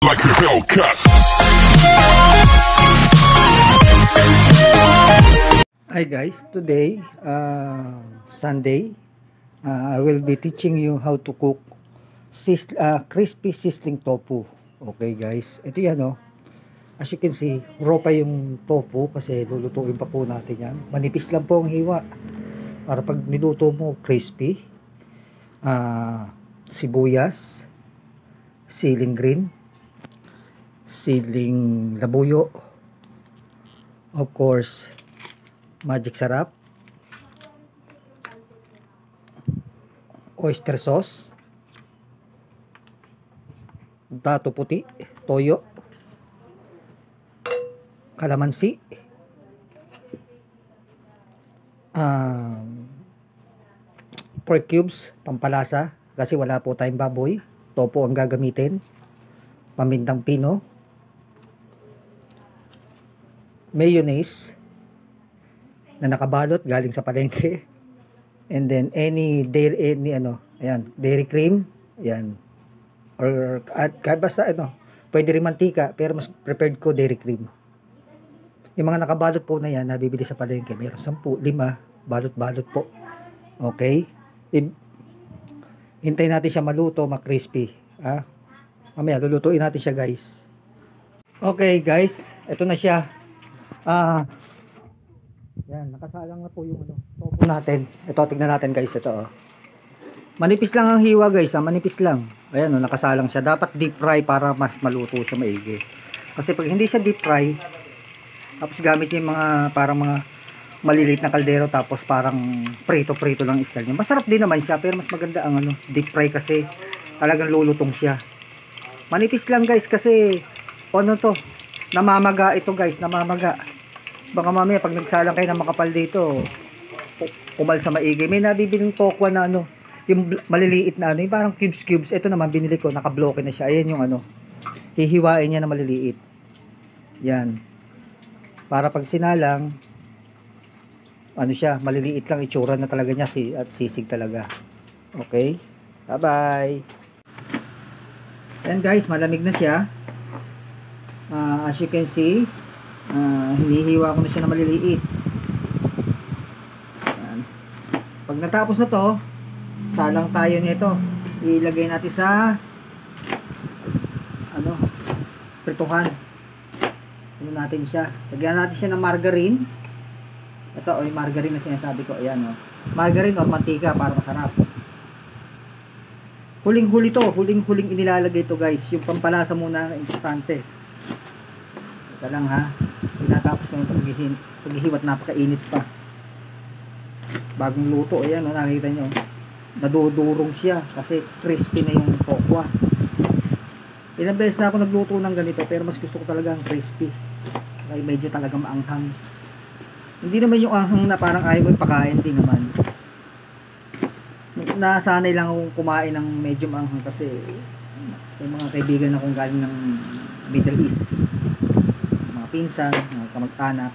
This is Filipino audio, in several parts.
like a Hellcat. Hi guys, today Sunday, I will be teaching you how to cook crispy sizzling tofu. Okay guys, ito yan oh. As you can see, raw pa yung tofu kasi lulutuin pa po natin yan. Manipis lang po ang hiwa para pag niluto mo crispy. Sibuyas, siling green, siling labuyo, of course magic sarap, oyster sauce, dato puti, toyo, kalamansi, pork cubes, pampalasa kasi wala po tayong baboy, tofu ang gagamitin, pamintang pino, mayonnaise na nakabalot galing sa palengke, and then any dairy cream, ayan, or basta pwede rin mantika pero mas preferred ko dairy cream. Yung mga nakabalot po na yan nabibili sa palengke, meron 10, 5 balot-balot po. Okay, hintayin natin siya maluto, ma-crispy. Mamaya lulutuin natin siya guys. Okay guys, ito na siya. Yan, nakasalang na po yung tofu natin. Ito, tignan natin guys, ito oh. Manipis lang ang hiwa guys, manipis lang. Ayan oh, nakasalang siya. Dapat deep fry para mas maluto siya maigi. Kasi pag hindi siya deep fry, tapos gamit yung mga parang mga maliliit na kaldero, tapos parang prito-prito lang style niya. Masarap din naman siya, pero mas maganda ang deep fry kasi talagang lulutong siya. Manipis lang guys kasi namamaga ito guys, namamaga. Baka mamaya pag nagsalang kayo ng makapal dito, umalsa maigi. May nabibiling tokwa na yung maliliit na yung parang cubes. Ito naman binili ko, naka-bloke na siya. Ayan yung hihiwain niya na maliliit. Yan. Para pag sinalang, siya, maliliit lang itsura na talaga niya at sisig talaga. Okay? Bye-bye. And guys, malamig na siya. As you can see, hinihiwa ko na siya na maliliit. Ayan. Pag natapos na to, salang tayo nito. Ilagay natin sa prituhan. Natin siya. Lagyan natin siya ng margarine. Ito yung margarine na sinasabi ko. Ayan margarine o mantika para masarap. Huling-huli to. Huling-huling inilalagay to guys. Yung pampalasa muna importante. Ito lang ha. Tinatapos ko yung paghihiwat, napakainit pa. Bagong luto. Ayan nakikita nyo. Nadudurong siya kasi crispy na yung tokwa. Ilang beses na ako nagluto ng ganito pero mas gusto ko talaga ang crispy. Kaya medyo talaga maanghang. Hindi naman yung anghang na parang ayaw mo ipakain, hindi naman. Nasanay lang akong kumain ng medyo maanghang kasi may mga kaibigan akong galing ng Middle East. Mga pinsan, mga kamag-anak.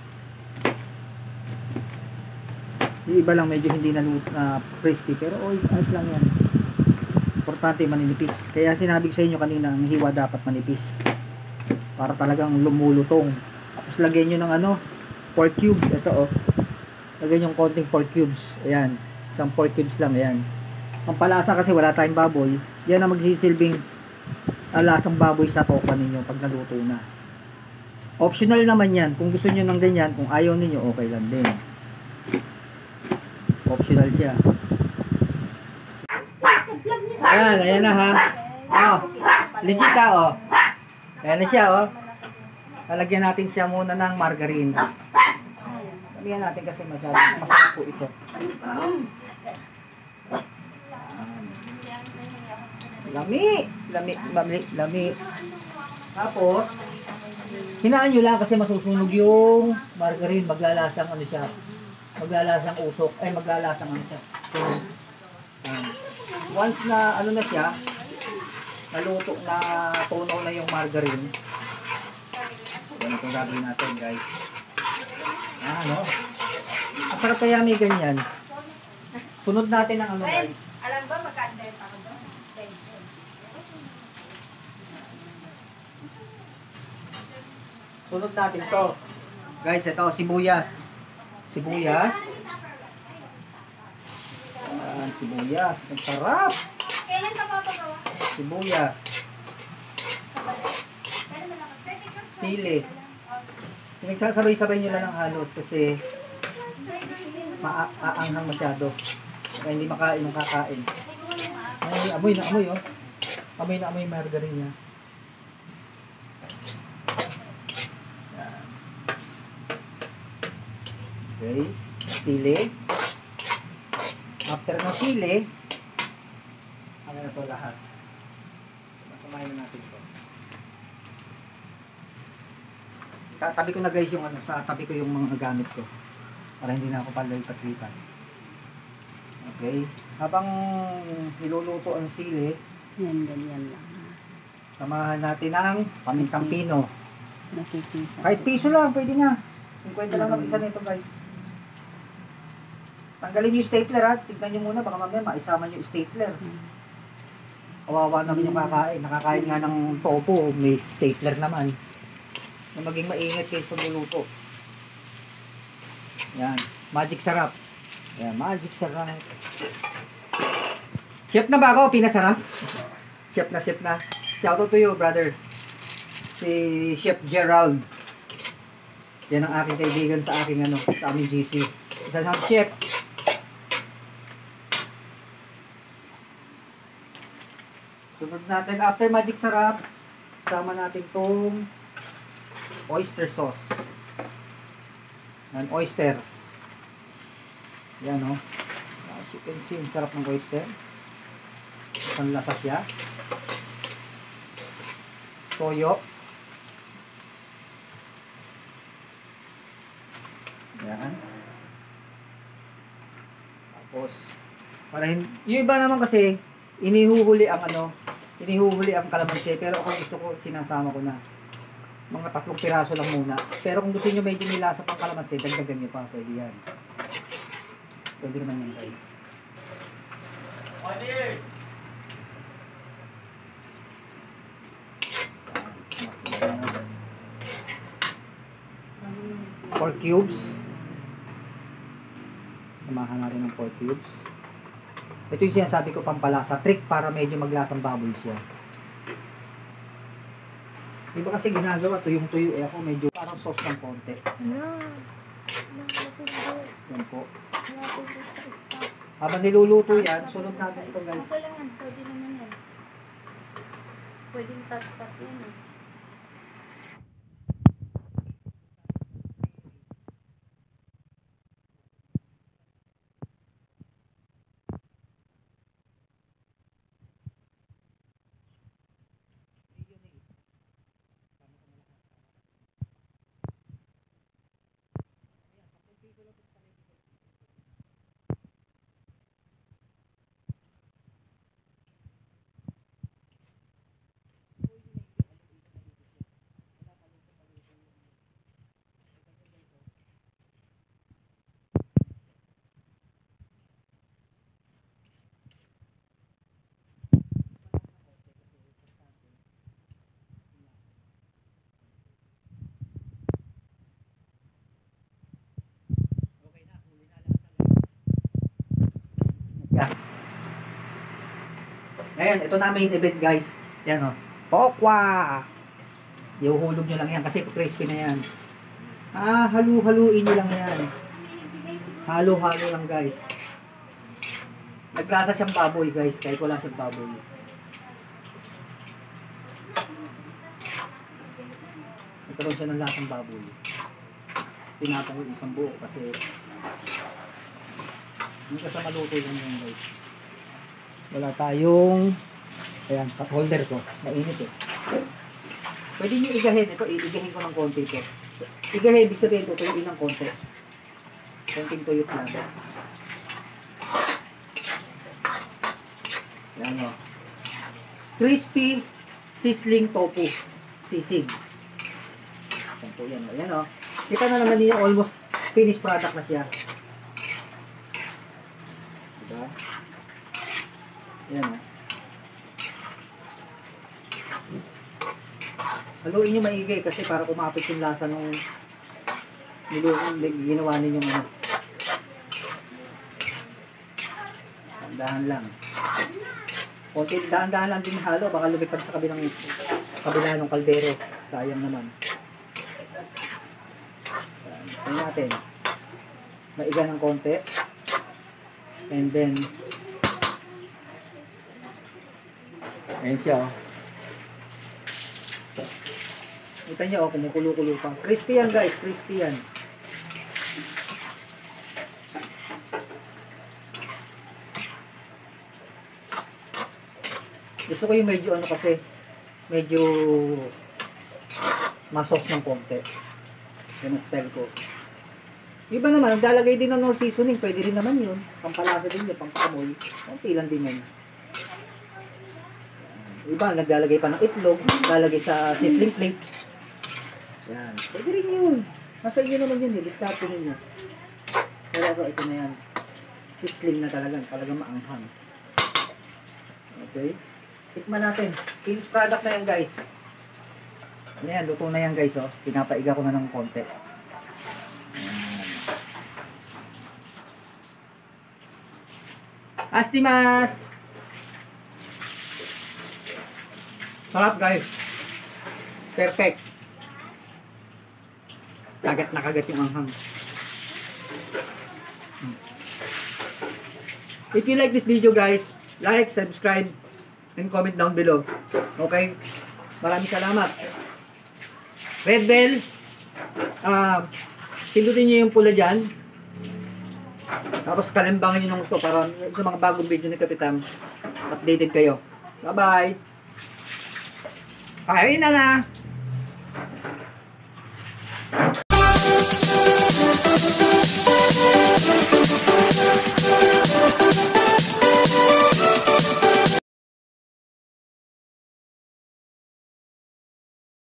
Yung iba lang medyo hindi na crispy pero ayos lang yan. Importante maninipis. Kaya sinabi ko sa inyo kanina, ang hiwa dapat manipis. Para talagang lumulutong. Tapos lagyan nyo ng pork cubes. Ito lagyan yung konting pork cubes. Ayan. Isang pork cubes lang. Ayan. Ang palasa kasi wala tayong baboy. Yan ang magsisilbing lasang baboy sa tokwa ninyo pag naluto na. Optional naman yan. Kung gusto nyo ng ganyan, kung ayaw ninyo, okay lang din. Optional siya. Ayan na ha. Legit ha Ayan na siya Lalagyan natin siya muna ng margarine. Lalagyan natin kasi masarap po ito. Lami. Tapos, hinaan nyo lang kasi masusunog yung margarine. Maglalasang siya. Maglalasang usok. Maglalasang siya. So, once na na siya, naluto na tunaw na yung margarine. Yan itong gagawin natin guys. Ang sarap kaya may ganyan. Sunod natin ang guys. Alam ba magkanda yung ako doon? Sunod natin to. Guys, ito, sibuyas. Sibuyas. Ayan, sibuyas. Ang sarap. Kailan ka papagawa? Sibuyas. Sili. Pinagsasabay-sabay nyo lang ng halos kasi maaanghang masyado. Kaya hindi makain ng kakain. Ay, amoy na amoy oh. Amoy na amoy yung margarine niya. Yan. Okay. Sili. After ng sili, ano na to lahat. Masamahin na natin to. Tabi ko na guys yung ano, sa tabi ko yung mga gamit ko. Para hindi na ako palipat-lipat. Okay. Habang niluluto ang sili, Yan, ganyan lang. samahan natin ang pamintang pino. Nakikita. Kahit piso lang, pwede na. 50 lang ang isa nito guys. Tanggalin yung stapler ha. Tignan nyo muna, baka mamaya maisama nyo yung stapler. Kawawa naman yung kakain. Nakakain nga ng tofu, may stapler naman. Na maging maingat kayo sa luluto. Yan. Magic sarap. Yan, magic sarap. Chef na ba ako? Pinasarap? Chef na. Shout out to you, brother. Si Chef Gerald. Yan ang aking kaibigan sa aking ano, sa aming GC. Isa siyang chef. Sunod natin, after magic sarap, sama natin tong oyster sauce. Yan, oyster. Yan o. As you can see, ang sarap ng oyster. Panlasa siya. Toyo. Yan. Tapos, para yung iba naman kasi, inihuhuli ang kalamansi, pero kung gusto ko, sinasama ko na. Mga 3 piraso lang muna. Pero kung gusto nyo medyo nilasa pang kalamansi, dagdagan nyo pa, pwede yan. Pwede naman yan guys. Pork cubes. Samahan natin ng pork cubes. Ito yung sinasabi ko pampalasa. Trick para medyo maglasang baboy siya. Iba kasi ginagawa tuyong-tuyo ako medyo parang sauce ng konti. Yan po. Habang niluluto yan, sunod natin ito guys. Okay lang yan. Pwede naman yan. Pwedeng tap-tap yan eh. Yeah. Ngayon, ito na main event guys. Yan o. Pokwa! Iuhulog nyo lang yan kasi crispy na yan. Halu-haluin nyo lang yan. Halo-halo lang guys. Naglasa siyang baboy guys. Kahit wala siyang baboy. Nagkaroon siya ng lasang baboy. Pinapang ko isang buo kasi hindi ka sa maluto yan guys. Wala tayong ayan, holder ko. Mainit eh. Pwede nyo igahin. Ito, igahin ko ng konti ito. Igahin, ibig sabihin ito, tuyuin ng konti. Konting tuyot natin. Ayan o. Crispy sizzling tofu. Sisig. Ayan po yan o. Ayan o. Kita na naman niyo almost finished product na siya. Diba? Ayan o. Haluin nyo maigi kasi para kumapit yung lasa nung ginawa ninyo ano. Dahan lang. Konti, dahan-dahan lang din halo, baka lumipad sa kabila ng kaldero. Sayang naman. Ito natin. Maiga ng konti. And then, ayan siya oh. Kita nyo oh, kumukulo-kulo pa. Crispy yan guys, crispy yan. Gusto ko yung medyo ano kasi, medyo masos ng konti. Yan ang style ko. Iba naman, naglalagay din ng Knorr seasoning. Pwede rin naman yun. Pampalasa din yun, pampamoy. Konti lang din yun. Iba, naglalagay pa ng itlog. Lalagay sa sizzling plate. Yan. Pwede rin yun. Nasa inyo naman yun eh. Discarte ninyo. Pero ito na yan. Sizzling na talagang maanghang. Okay. Tikman natin. Finished product na yan guys. Ano yan, luto na yan guys oh. Pinapaiga ko na ng konti. Astimas! Sarap guys. Perfect. Kagat na kagat yung anghang. If you like this video guys, like, subscribe, and comment down below. Okay? Maraming salamat. Red bell. Pindutin nyo yung pula dyan. Tapos kalimbangan nyo ng gusto para sa mga bagong video ni Kapitan, updated kayo. Bye-bye! Kain na na!